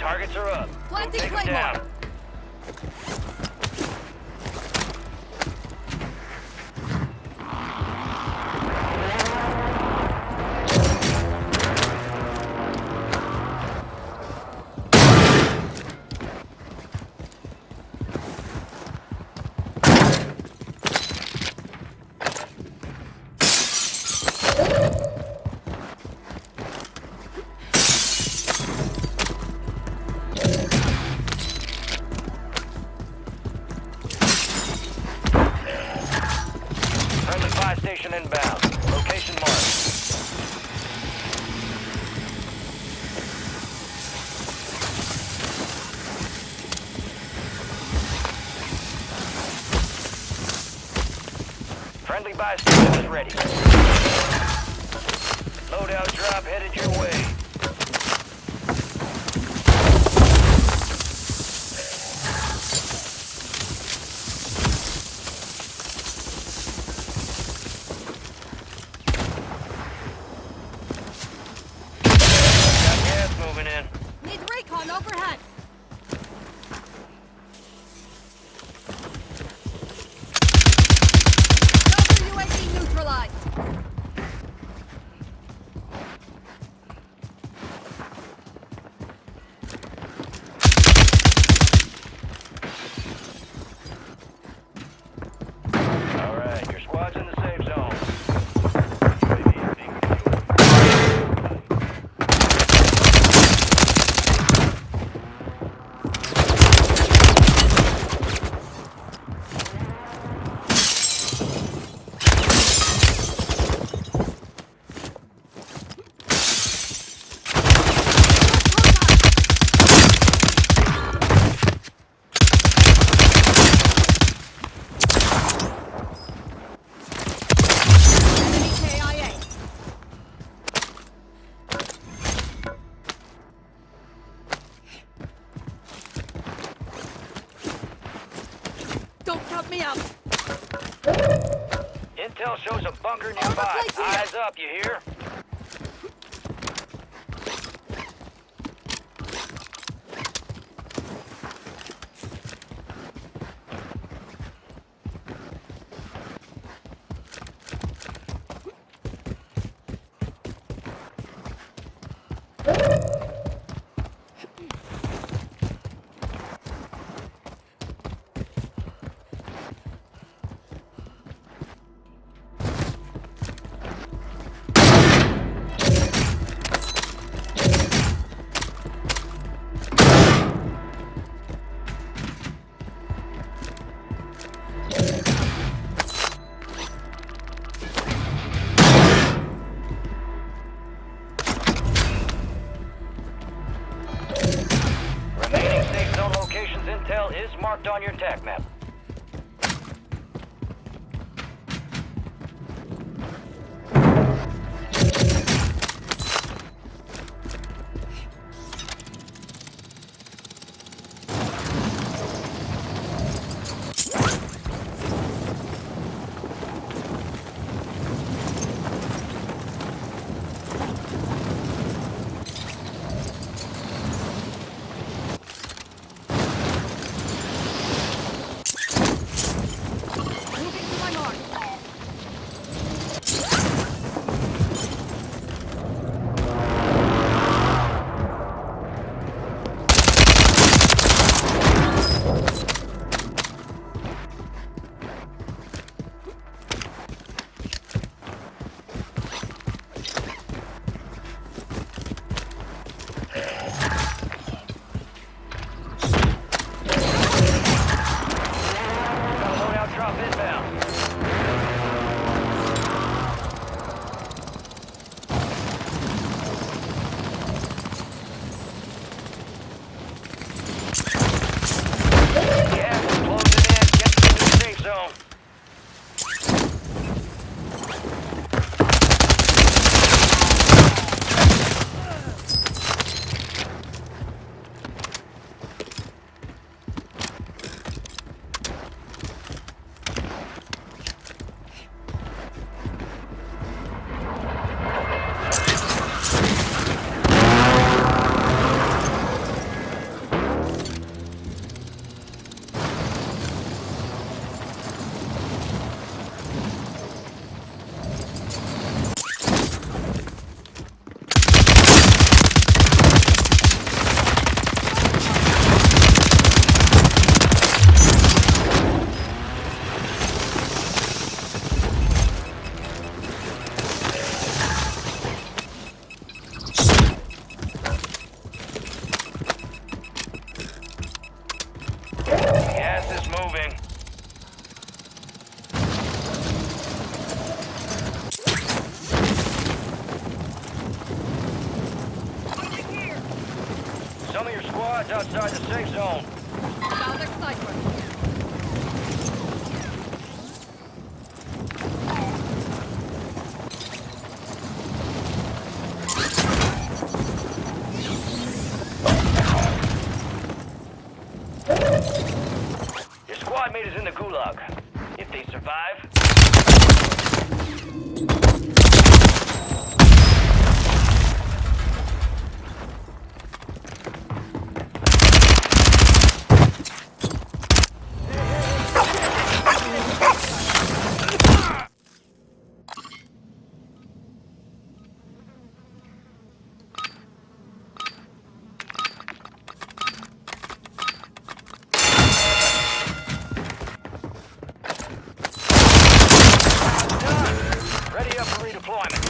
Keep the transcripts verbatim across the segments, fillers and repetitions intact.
Targets are up. Planting Take 'em Claymore. down. Friendly fire station inbound. Location marked. Friendly buy station is ready. Loadout drop headed your way. Got gas moving in. Need recon overhead. Cover U A V neutralized. All right, your squad's in the safe zone. U A V is being refueled. Enemy K I A. Don't cut me out. Intel shows a bunker nearby. Overflight here. Eyes up, you hear? Remaining safe zone locations intel is marked on your tac map. Some of your squad's outside the safe zone. Found a sniper. Your squad mate is in the gulag. If they survive, ready up for redeployment.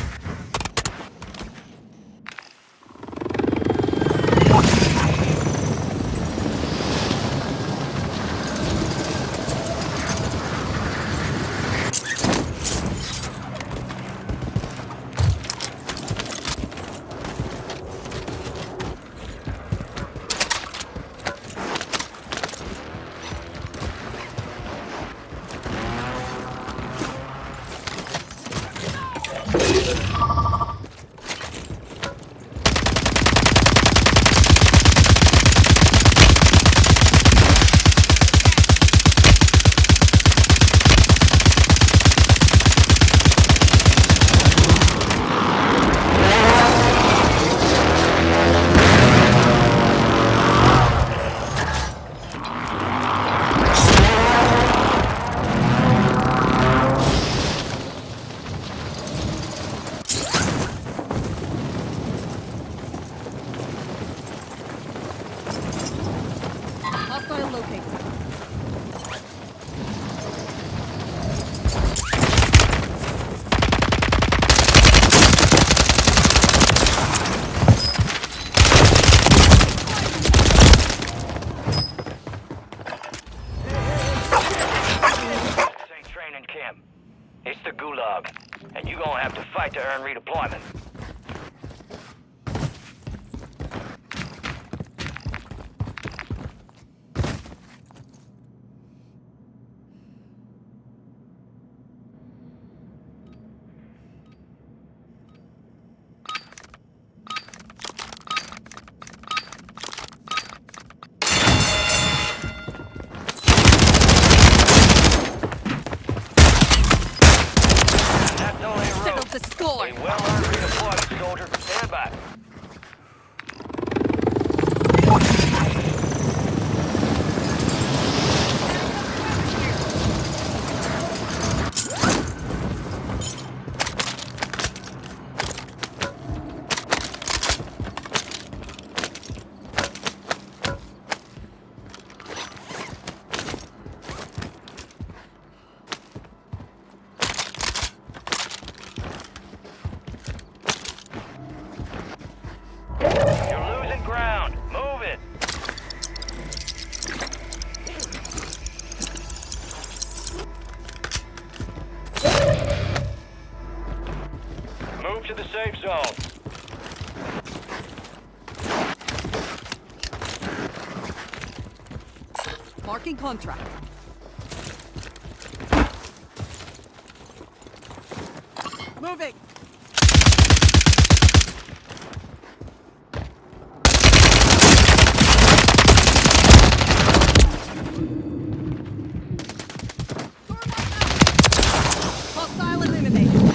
Hostile located. This ain't training camp. It's the gulag. And you gonna have to fight to earn redeployment. That's only a Settled rope. the score. A well-earned redeployment, soldier. Stand by. You're losing ground. Move it. Move to the safe zone. Marking contract. Moving. Hostile eliminated.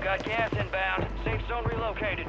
Got gas inbound. Safe zone relocated.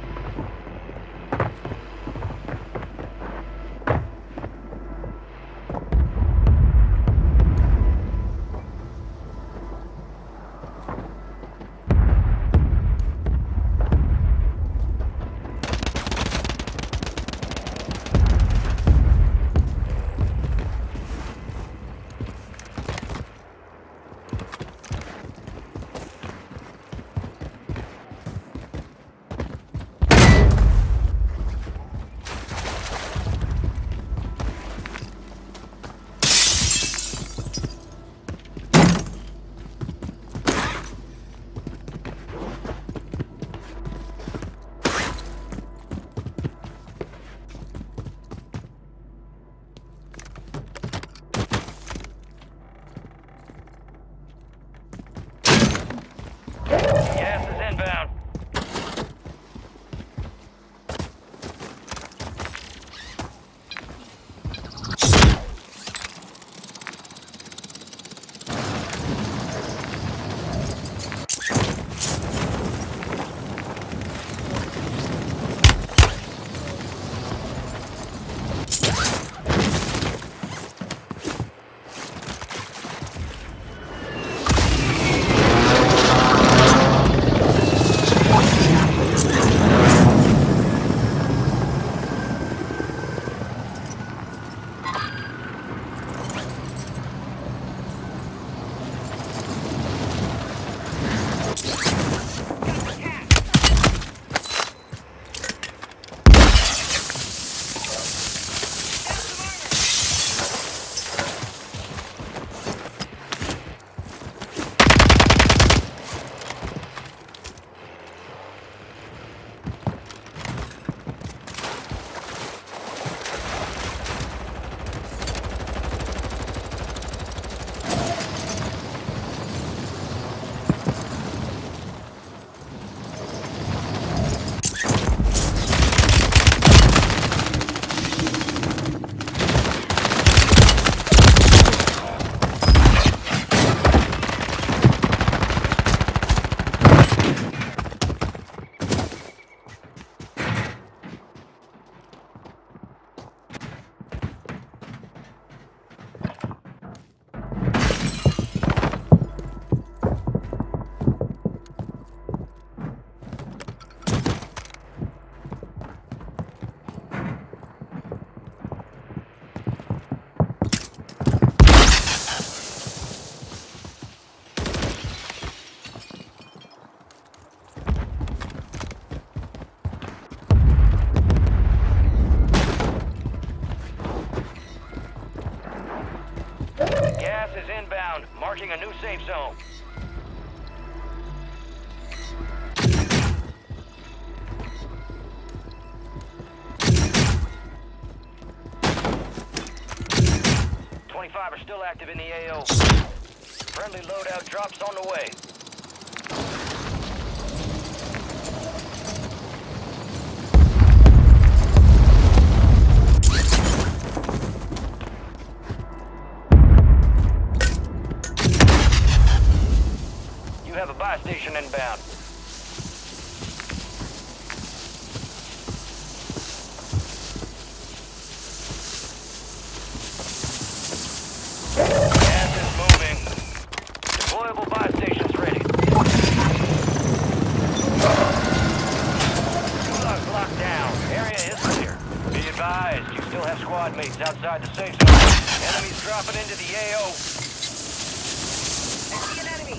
Gas is inbound. Gas is inbound, marking a new safe zone. twenty-five are still active in the A O. Friendly loadout drops on the way. You have a buy station inbound. Gas is moving. Deployable buy stations ready. Gulag locked down. Area is clear. Be advised, you still have squad mates outside the safe zone. Enemies dropping into the A O. I see an enemy.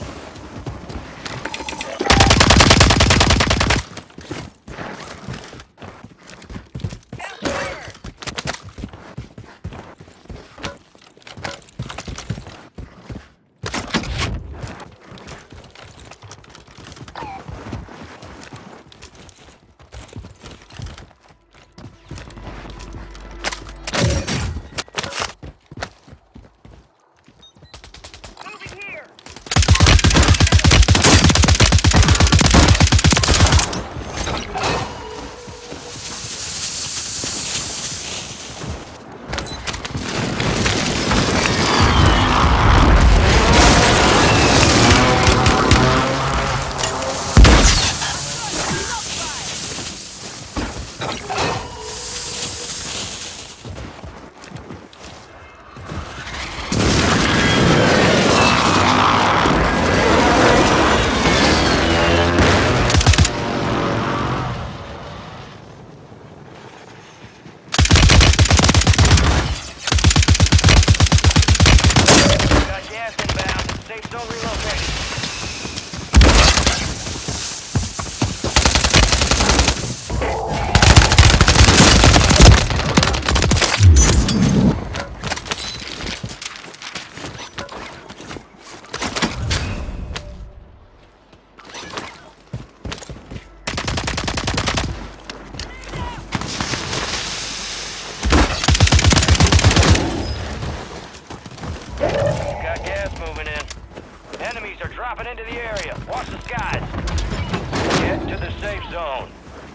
into the area. Watch the skies. Get to the safe zone.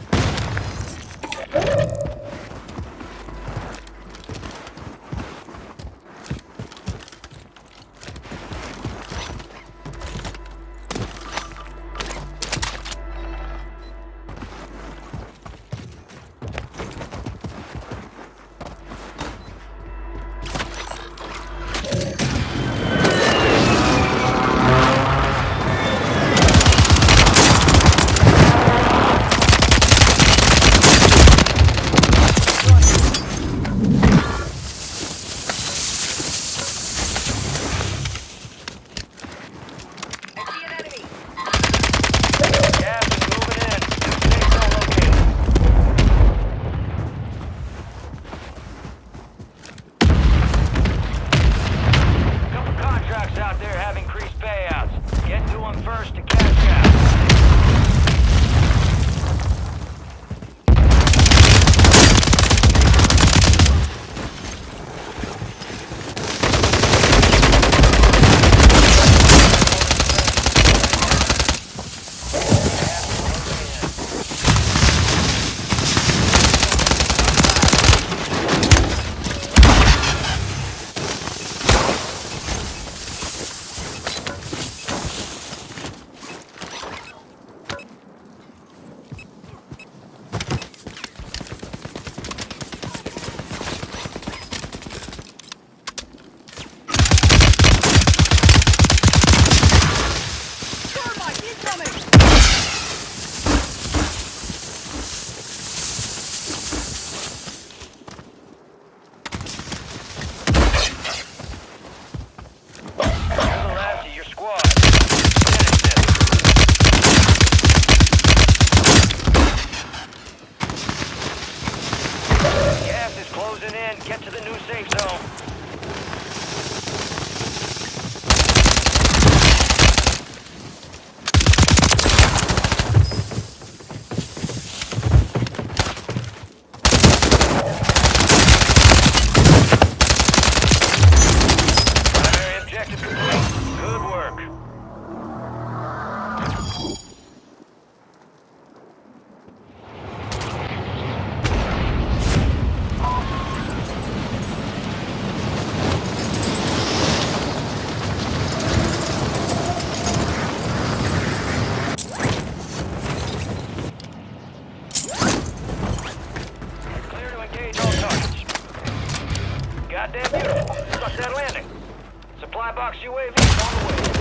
Get to the new safe zone. Primary objective complete. Good work. Goddamn beautiful. Stuck that landing. Supply box U A V on the way.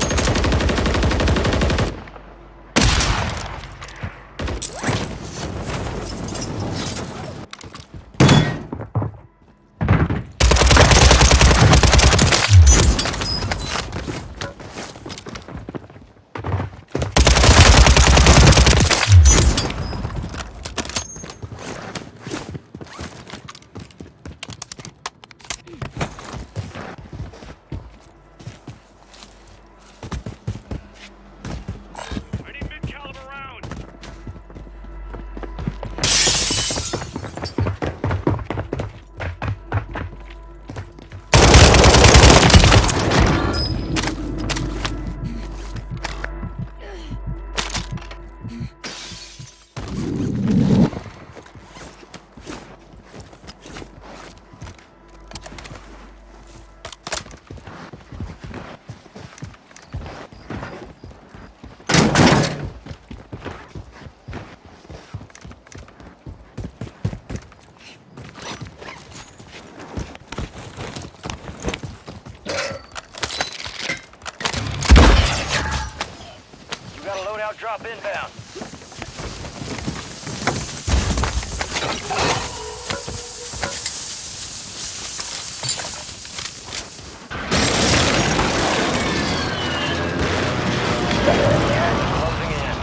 Drop inbound. Closing in.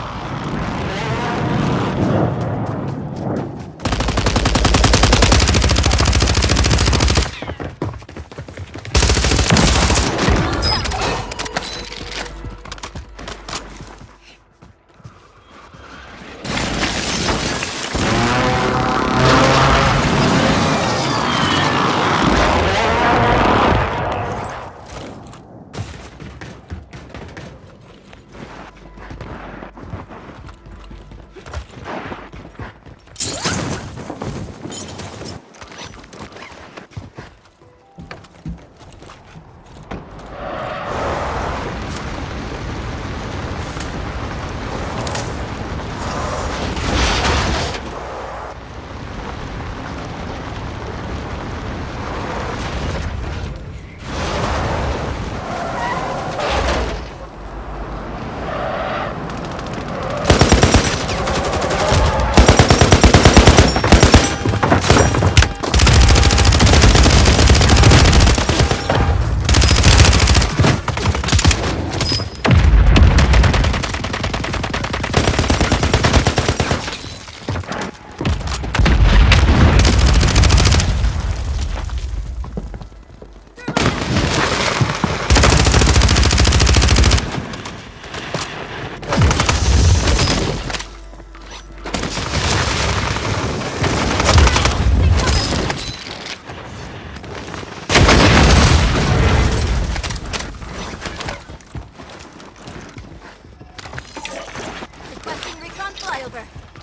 Silver.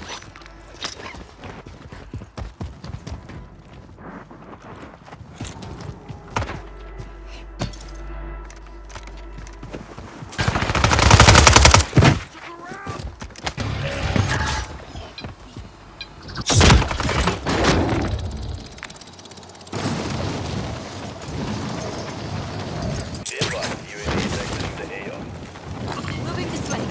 Moving this way.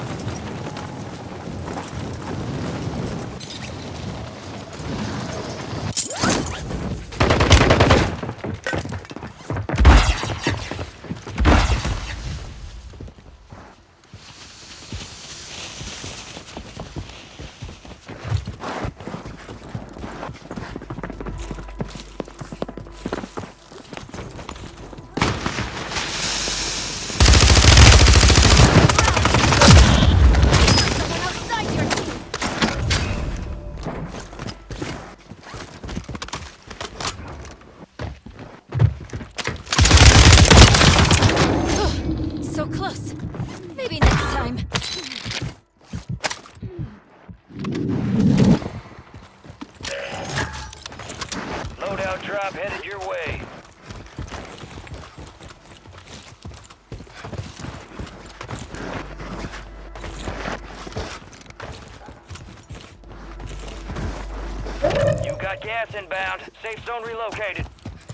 Someone outside your team. So close. Maybe next time. Loadout drop headed your way. You got gas inbound. Safe zone relocated.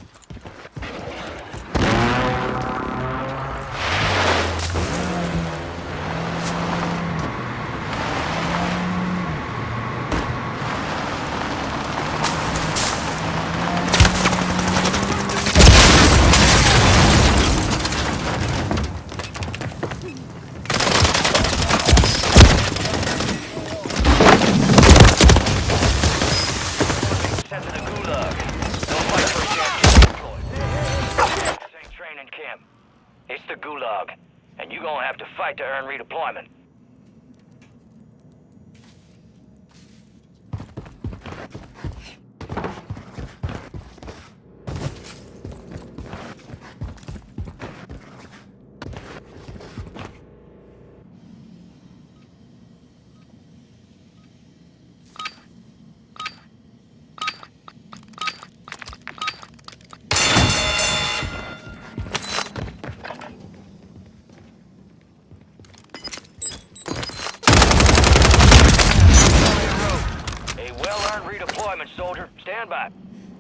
Sent to the Gulag. Don't fight for a chance to deploy. This ain't training camp. It's the Gulag. And you gonna have to fight to earn redeployment. A well-earned redeployment, soldier. Stand by.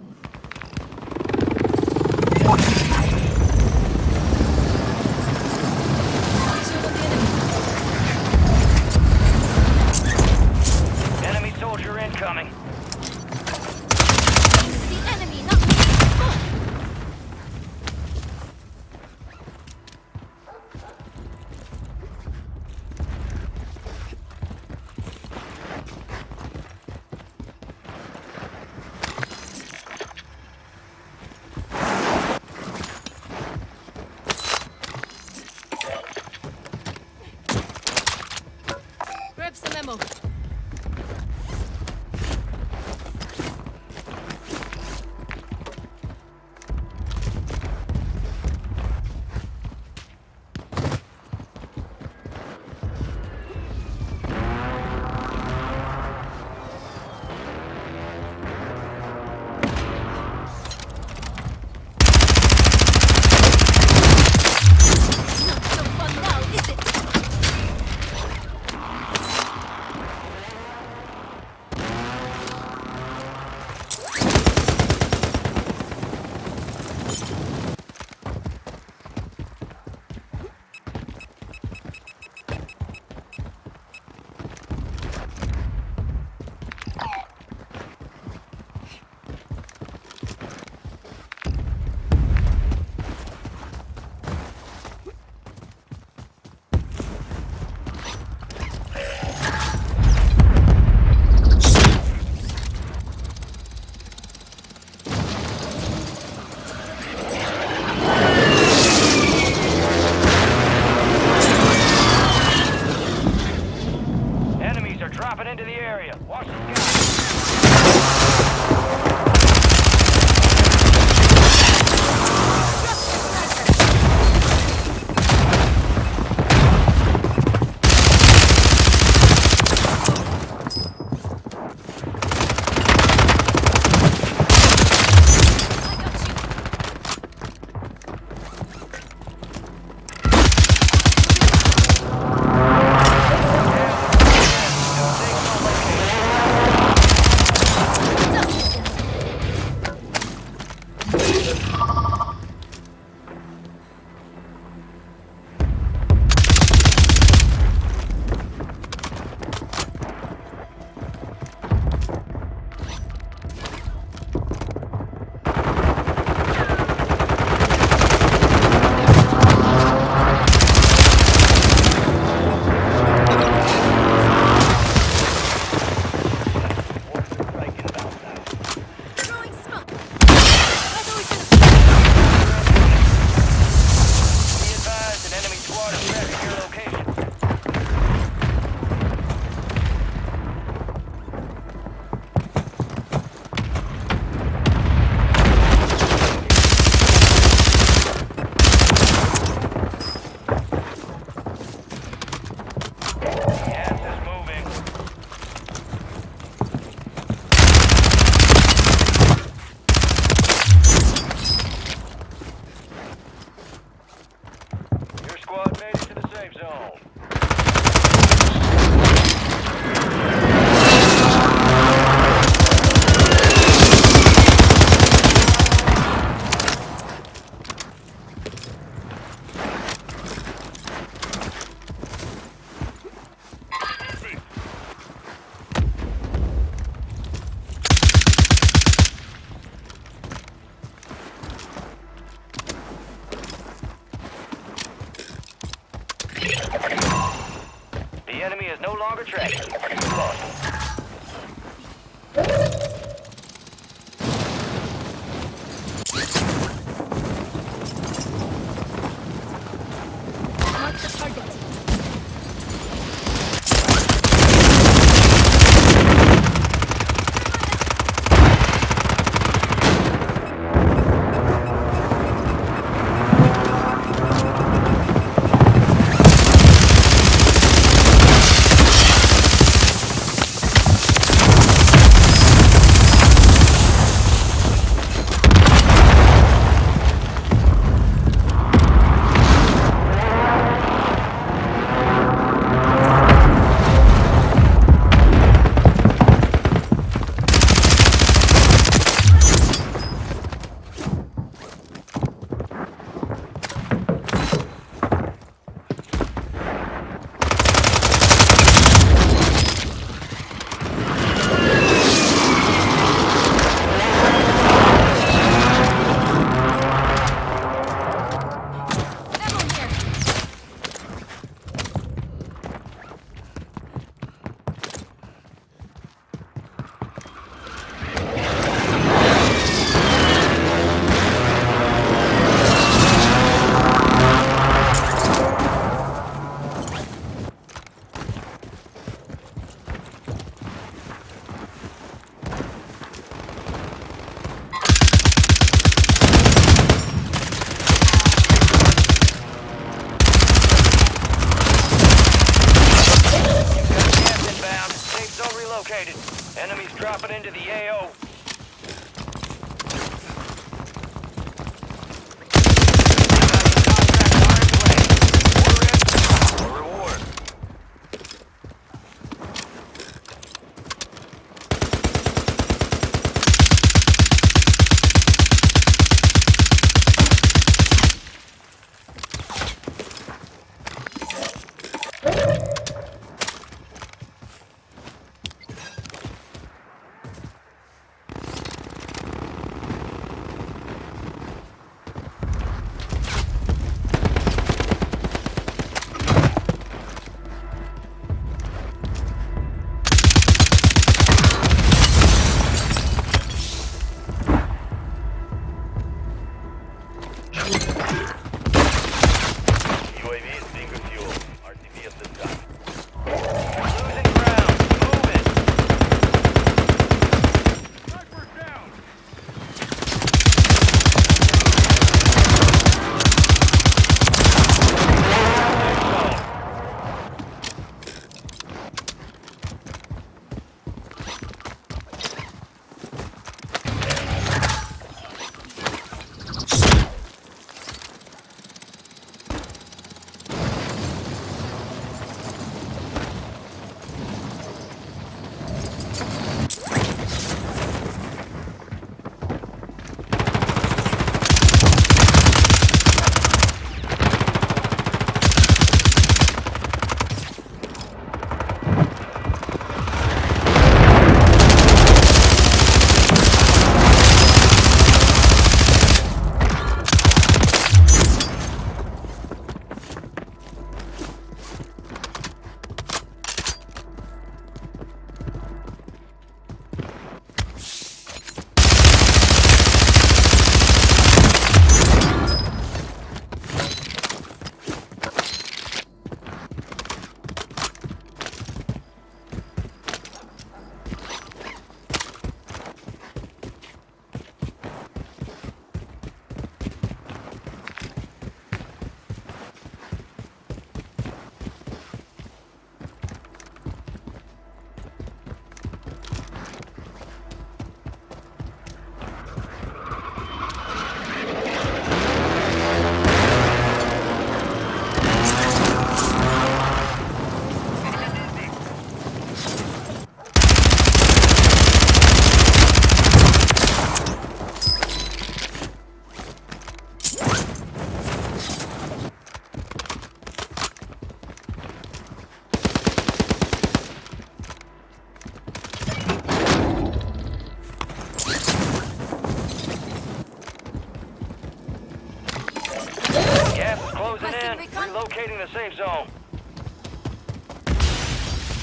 Enemy soldier incoming. The enemy, not me. Grab some ammo. Not so fun now, is it? Enemies are dropping into the area. Watch the skies. is no longer tracking. You lost. Mark the target. Enemies dropping into the A O. Reward. U A V is being refueled. R T B at this time. Losing ground. Move it. Sniper down. Gas is closing in. Relocating the safe zone.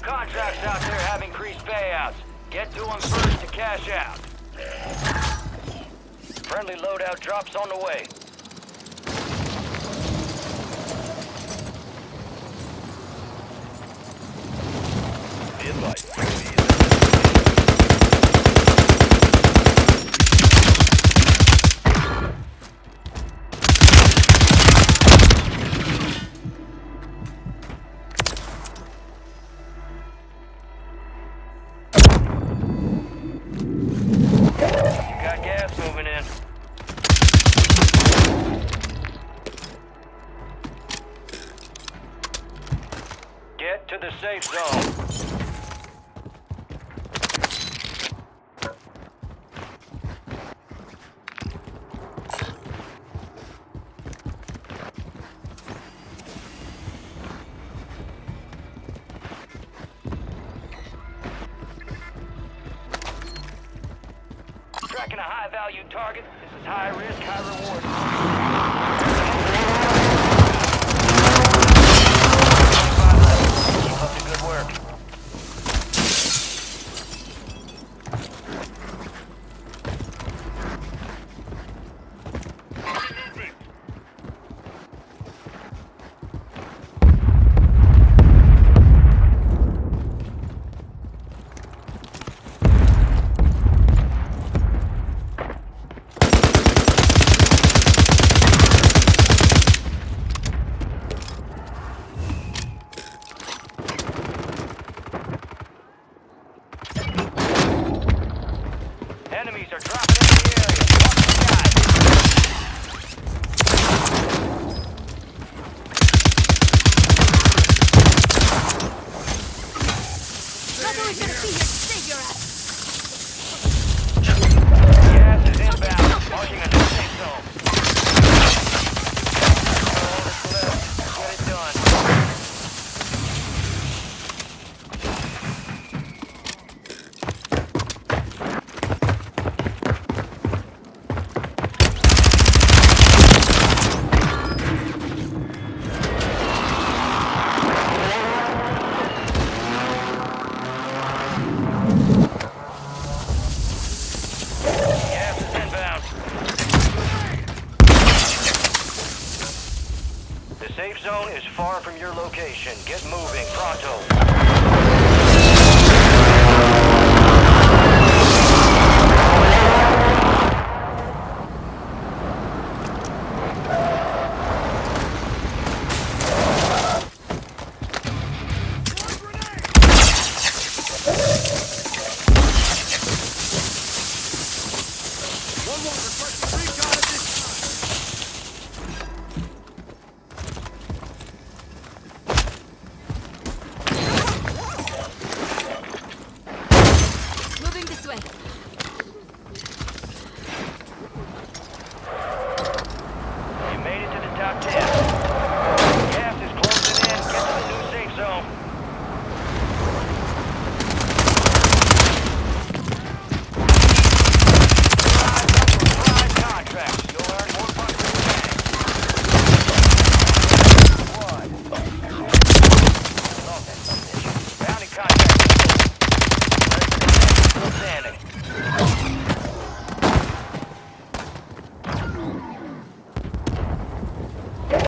contracts out there have increased payouts. Get to them first to cash out. Friendly loadout drops on the way. Be advised. Get to the safe zone. Tracking a high-value target. This is high risk, high reward. Keep up the good work. Enemies are dropping into the area. Watch the Not always gonna be here to save your ass. gas is inbound, marking a new safe zone. All that's left. Get it done. Gas is inbound. The safe zone is far from your location. Get moving, pronto.